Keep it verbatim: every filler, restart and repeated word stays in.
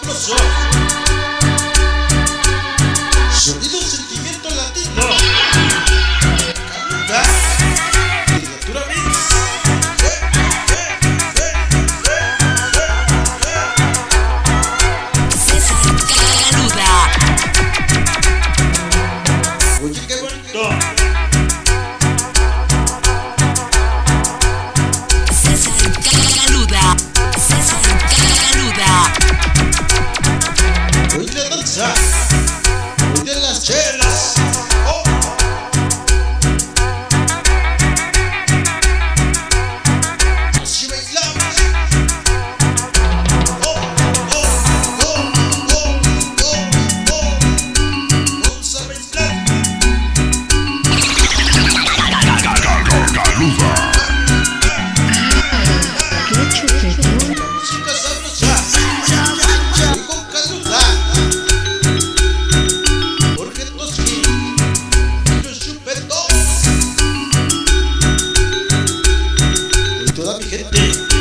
sabroso. Sonido sentimiento latino. Caluda. Criatura Mix. César Caluda. Oye, qué bonito. César Caluda. César Caluda. Hoy la danza. Hoy de las chelas. Oh. Así bailamos. Oh, oh, oh, oh, oh, oh. Vamos a bailar. La música sabrosa. Hoy con Caluda. Jorge Toski y los chupetos. Hoy toda mi gente.